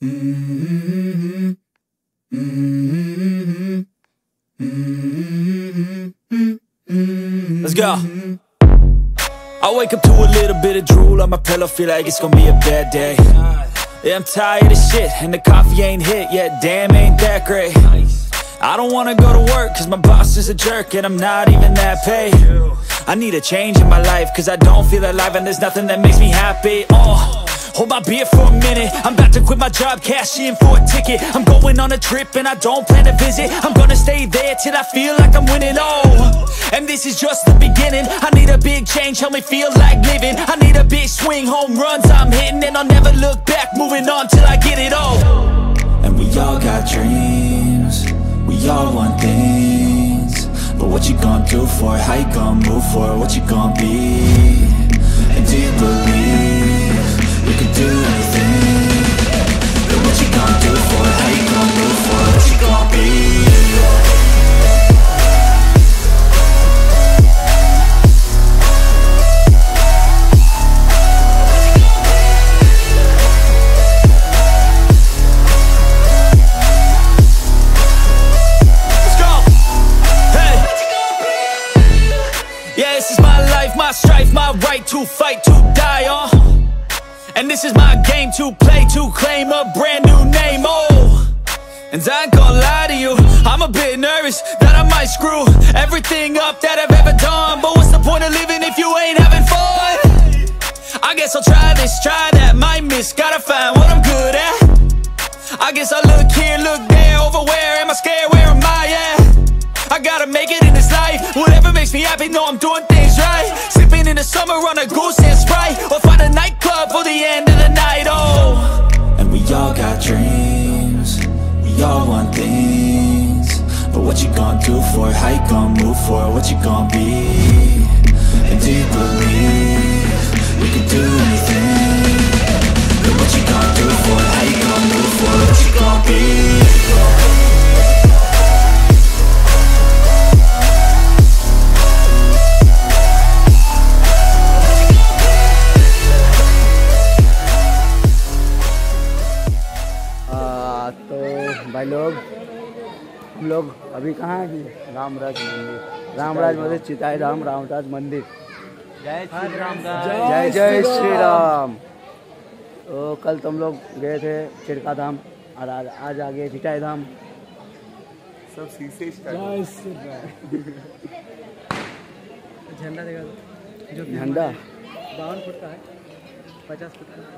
Let's go. I wake up to a little bit of drool on my pillow, feel like it's gonna be a bad day. Yeah, I'm tired of shit, and the coffee ain't hit yet, damn, ain't that great. I don't wanna go to work, cause my boss is a jerk, and I'm not even that paid. I need a change in my life, cause I don't feel alive, and there's nothing that makes me happy. Hold my beer for a minute, I'm about to quit my job, cash in for a ticket. I'm going on a trip and I don't plan to visit. I'm gonna stay there till I feel like I'm winning, and this is just the beginning. I need a big change, help me feel like living. I need a big swing, home runs I'm hitting, and I'll never look back, moving on till I get it all. And we all got dreams, we all want things, but what you gonna do for it? How you gonna move for it? What you gonna be? And do you believe you can do anything? But what you gonna do for it? How you gonna move for it? What you gonna be? Yeah, this is my life, my strife, my right to fight, to die on. And this is my game to play, to claim a brand new name, And I ain't gonna lie to you, I'm a bit nervous that I might screw everything up that I've ever done. But what's the point of living if you ain't having fun? I guess I'll try this, try that, might miss, gotta find what I'm good at. I guess I look here, look there, over where am I scared, where am I at? I gotta make it in this life, whatever makes me happy, know I'm doing things right. Sipping in the summer on a goose and Sprite, or find a nightclub for the end of the night, And we all got dreams, we all want things, but what you gonna do for it? How you gonna move for it? What you gonna be? And do you believe you can do anything? But what you gonna do for it? How you gonna move for it? What you gonna be? भाई लोग, हम लोग अभी कहाँ हैं कि रामराज मंदिर, रामराज मंदिर, चिताई राम रामराज मंदिर। जय श्री राम, जय जय श्री राम। तो कल तुम लोग गए थे चिरका धाम, और आज आ गए चिताई धाम। सब शीशे झंडा देखा जो झंडा 52 फुट का है, 50 फुट का।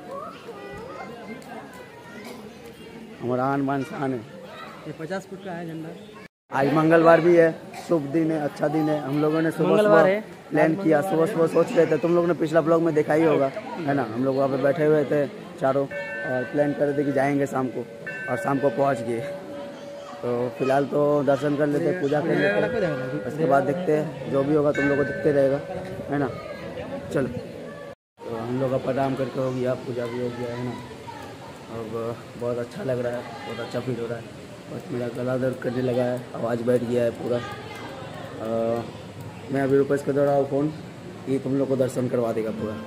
हमारा आन बान शान है। ये 50 फुट का है झंडा। आज मंगलवार भी है, शुभ दिन है, अच्छा दिन है। हम लोगों ने सुबह प्लान किया, सुबह सोच रहे थे, तुम लोगों ने पिछला ब्लॉग में देखा ही होगा, है ना। हम लोग वहाँ पे बैठे हुए थे चारों, और प्लान कर रहे थे कि जाएंगे शाम को, और शाम को पहुँच गए। तो फिलहाल तो दर्शन कर लेते, पूजा कर लेते, उसके बाद देखते हैं जो भी होगा, तुम लोग को दिखते रहेगा, है ना। चलो, तो हम लोग का प्रणाम करके हो गया, पूजा भी हो गया, है ना। अब बहुत अच्छा लग रहा है, बहुत अच्छा फील हो रहा है। बस मेरा गला दर्द करने लगा है, आवाज़ बैठ गया है पूरा। मैं अभी रुपये को दे रहा हूँ फ़ोन, ये तुम लोग को दर्शन करवा देगा पूरा।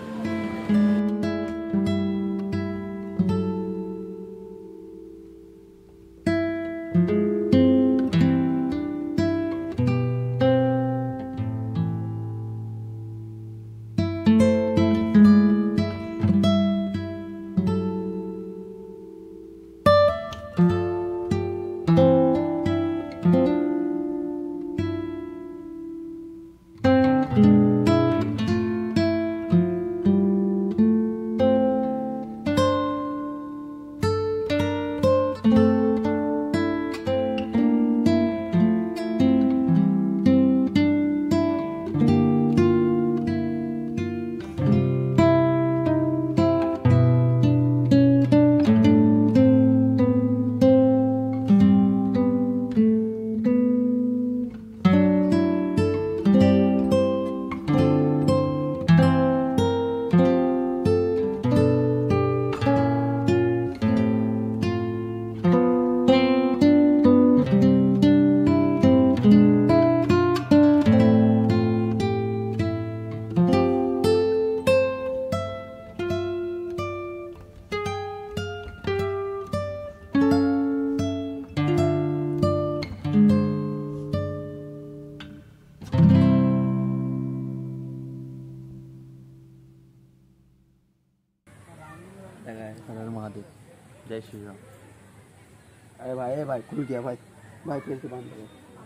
जय श्री राम। अरे भाई खुल गया भाई, भाई फिर से बांध दो।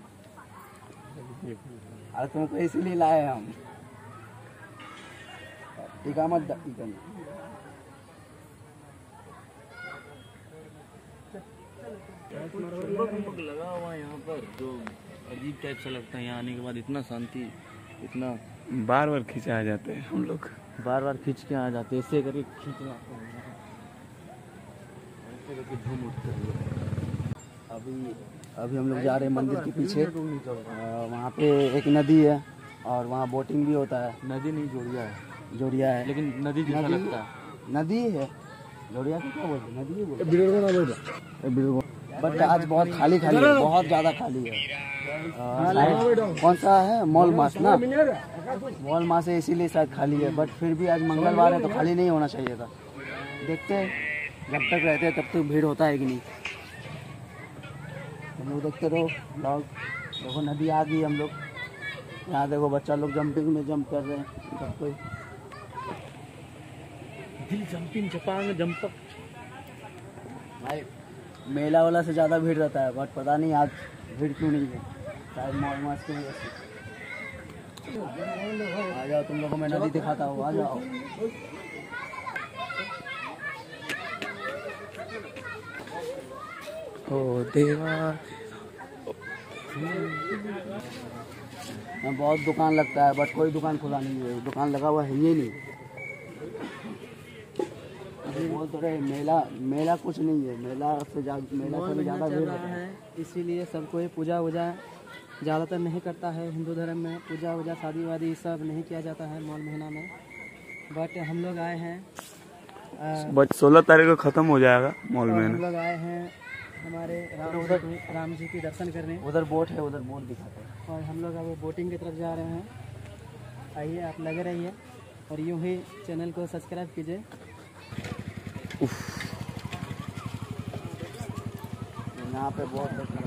अरे तुमको इसीलिए लाए हम, टीका मत लगा हुआ यहाँ पर जो अजीब टाइप से लगता है। यहाँ आने के बाद इतना शांति, इतना बार बार खींचा आ जाते हैं हम लोग, बार बार खींच के आ जाते हैं। ऐसे करके खींचना, ऐसे करके झूम उठते हैं। अभी हम लोग जा रहे हैं मंदिर के पीछे, वहाँ पे एक नदी है और वहाँ बोटिंग भी होता है। नदी नहीं, जोड़िया है, लेकिन नदी जैसा लगता है। नदी है, जोड़िया को क्या बोलते हैं, नदी ही बोलते। बट आज बहुत खाली है, बहुत ज़्यादा खाली है। कौन सा है, मॉल मास ना, मॉल मास है इसीलिए शायद खाली है। बट फिर भी आज मंगलवार है तो खाली नहीं होना चाहिए था। देखते हैं, जब तक रहते हैं तब तक भीड़ होता है कि नहीं। हम लोग देखते रहो ब्लॉग। देखो नदी आ गई, हम लोग यहाँ देखो बच्चा लोग जंपिंग में जंप कर रहे हैं, सब कोई जंपिंग जपांग जंपक। भाई मेला वाला से ज़्यादा भीड़ रहता है, बट पता नहीं आज भीड़ क्यों नहीं है, शायद मॉल मास की वजह से। आ जाओ, तुम लोगों को मैं नदी दिखाता हूँ, आ जाओ। ओ देवा, बहुत दुकान लगता है बट कोई दुकान खुला नहीं है, दुकान लगा हुआ है ये नहीं। अभी बोल तो रहे मेला कुछ नहीं है, मेला से ज़्यादा भीड़ है। इसीलिए सबको ये पूजा वूजा ज़्यादातर नहीं करता है। हिंदू धर्म में पूजा वूजा शादी वादी सब नहीं किया जाता है मॉल महीना में। बट हम लोग आए हैं, बट 16 तारीख को खत्म हो जाएगा मॉल में। हम लोग आए हैं हमारे राम जी की दर्शन करने। उधर बोट है, उधर बोट दिखाते हैं। और हम लोग अब बोटिंग की तरफ जा रहे हैं। आइए, आप लगे रहिए और यूँ ही चैनल को सब्सक्राइब कीजिए। यहाँ पे बहुत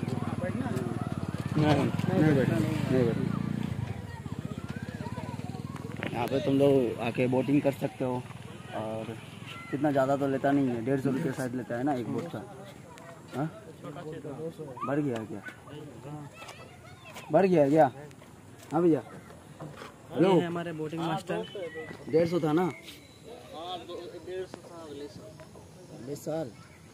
यहाँ पे तुम लोग आके बोटिंग कर सकते हो। और कितना ज़्यादा तो लेता नहीं है, 150 रुपये शायद लेता है ना एक बोट का। हाँ, बढ़ गया क्या, बढ़ गया क्या? हाँ भैया, हेलो, हमारे बोटिंग मास्टर 150 था ना, अगले साल।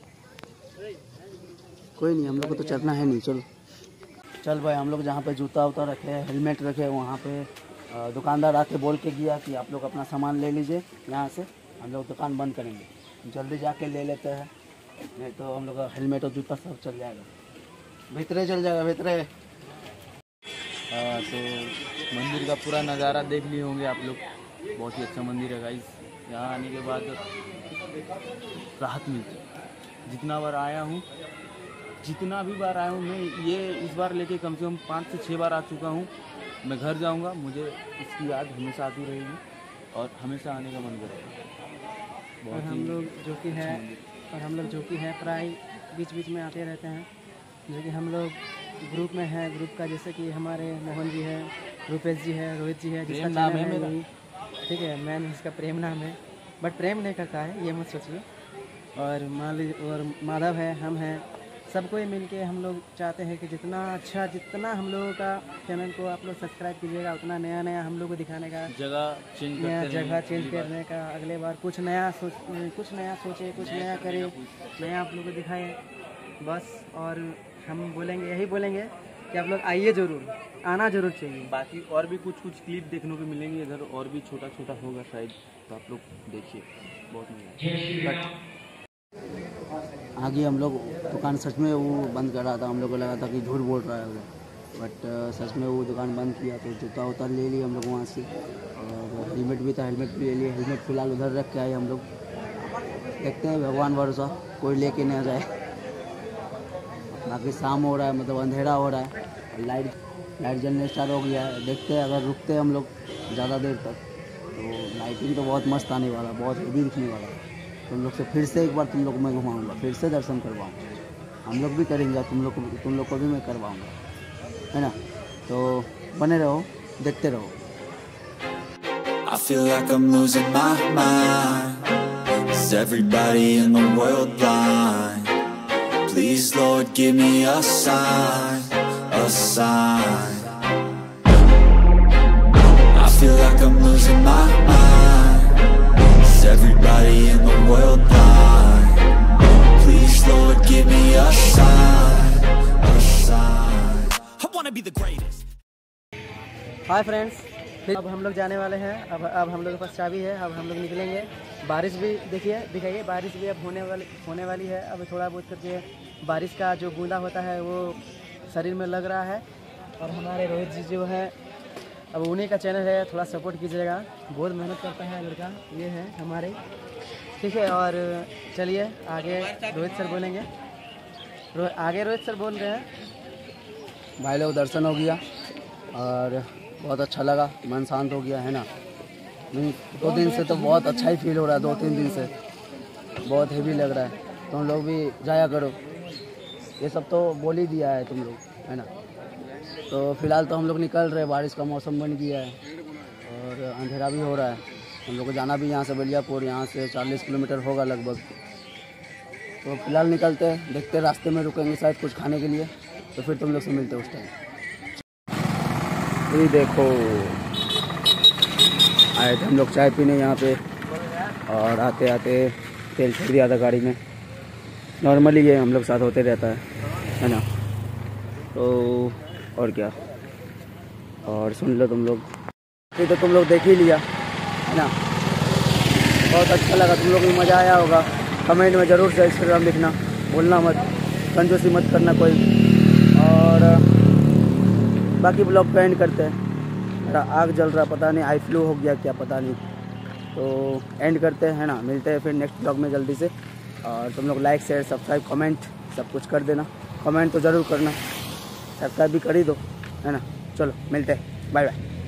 कोई नहीं, हम लोग को तो चढ़ना है नहीं। चलो चल भाई, हम लोग जहाँ पे जूता उता रखे हैं, हेलमेट रखे हैं, वहाँ पे दुकानदार आके बोल के गया कि आप लोग अपना सामान ले लीजिए यहाँ से, हम लोग दुकान बंद करेंगे। जल्दी जाके ले लेते हैं, नहीं तो हम लोग का हेलमेट और जूता सब चल जाएगा, भीतरे चल जाएगा भीतरे। तो मंदिर का पूरा नज़ारा देख लिए होंगे आप लोग। बहुत ही अच्छा मंदिर है गाइस। यहाँ आने के बाद राहत मिलती है। जितना बार आया हूँ मैं, ये इस बार लेके कम से कम 5 से 6 बार आ चुका हूँ। मैं घर जाऊँगा, मुझे इसकी याद हमेशा आती रहेगी और हमेशा आने का मन करेगा। और हम लोग जो कि है प्राय बीच बीच में आते रहते हैं। जो कि हम लोग ग्रुप में है, ग्रुप का जैसे कि हमारे मोहन जी है, रूपेश जी है, रोहित जी है, जिसका नाम है मेरा, ठीक है, मैंने इसका प्रेम नाम है, बट प्रेम नहीं करता है, ये मत सोचिए। और माधव है, हम हैं, सबको ही मिल के हम लोग चाहते हैं कि जितना हम लोगों का चैनल को आप लोग सब्सक्राइब कीजिएगा, उतना नया हम लोग को दिखाने का, जगह चेंज करने का, अगले बार कुछ नया सोचे, कुछ नया करे, नया आप लोग को दिखाएं बस। और हम यही बोलेंगे कि आप लोग आइए, ज़रूर आना ज़रूर चाहिए। बाकी और भी कुछ क्लिप देखने को मिलेंगे इधर, और भी छोटा होगा शायद, तो आप लोग देखिए, बहुत मजा। आगे हम लोग दुकान सच में वो बंद कर रहा था, हम लोग को लगा था कि झूठ बोल रहा है वो, बट सच में वो दुकान बंद किया। तो जूता उतार ले लिए हम लोग वहाँ से, और हेलमेट भी था, हेलमेट भी ले लिए। हेलमेट फ़िलहाल उधर रख के आए हम लोग, देखते हैं भगवान भरोसा कोई लेके नहीं आ जाए। बाकी शाम हो रहा है, मतलब अंधेरा हो रहा है, लाइट जलने स्टार्ट हो गया है। देखते हैं अगर रुकते हैं हम लोग ज़्यादा देर तक तो लाइटिंग तो बहुत मस्त आने वाला, बहुत हेवी दिखने वाला। तुम लोग से फिर से एक बार तुम लोग को मैं घुमाऊँगा, फिर से दर्शन करवाऊँगा, हम लोग भी करेंगे, तुम लोग को भी मैं करवाऊँगा, है ना। तो बने रहो, देखते रहो। I feel like I'm losing my mind. Is everybody in the world blind? Please Lord give me a sign, a sign. I feel like I'm losing my mind. Is everybody in the world blind? Please Lord give me a sign, a sign. I wanna be the greatest. Hi friends, अब हम लोग जाने वाले हैं। अब हम लोग के पास चाबी है। अब हम लोग निकलेंगे। बारिश भी दिखाइए बारिश भी अब होने वाली है। अब थोड़ा बहुत करके बारिश का जो बूंदा होता है वो शरीर में लग रहा है। और हमारे रोहित जी जो है, अब उन्हीं का चैनल है, थोड़ा सपोर्ट कीजिएगा। बहुत मेहनत करता है लड़का, ये है हमारे, ठीक है। और चलिए आगे रोहित सर बोलेंगे। आगे रोहित सर बोल रहे हैं। भाई लोग दर्शन हो गया और बहुत अच्छा लगा, मन शांत हो गया है ना। 2 दिन से तो बहुत अच्छा ही फील हो रहा है, 2-3 दिन से बहुत हेवी लग रहा है। तुम लोग भी जाया करो, ये सब तो बोल ही दिया है तुम लोग, है ना। तो फिलहाल तो हम लोग निकल रहे, बारिश का मौसम बन गया है और अंधेरा भी हो रहा है। हम लोग को जाना भी यहाँ से बलियापुर, यहाँ से 40 किलोमीटर होगा लगभग। तो फिलहाल निकलते हैं, देखते हैं रास्ते में रुकेंगे शायद कुछ खाने के लिए, तो फिर तुम लोग से मिलते हैं उस टाइम। ये देखो आए थे हम लोग चाय पीने यहाँ पे, और आते आते तेल छोड़ दिया था गाड़ी में। नॉर्मली ये हम लोग साथ होते रहता है ना। तो और क्या, और सुन लो तुम लोग, ये तो तुम लोग देख ही लिया है ना। बहुत अच्छा लगा, तुम लोग को मज़ा आया होगा। कमेंट में ज़रूर से इंस्टाग्राम लिखना, बोलना मत, कंजूसी मत करना कोई। और बाकी ब्लॉग का एंड करते हैं। मेरा आग जल रहा, पता नहीं आई फ्लू हो गया क्या पता नहीं। तो एंड करते हैं ना, मिलते हैं फिर नेक्स्ट ब्लॉग में जल्दी से। और तुम लोग लाइक शेयर सब्सक्राइब कमेंट सब कुछ कर देना। कमेंट तो ज़रूर करना, सब्सक्राइब भी कर ही दो, है ना। चलो मिलते हैं, बाय बाय।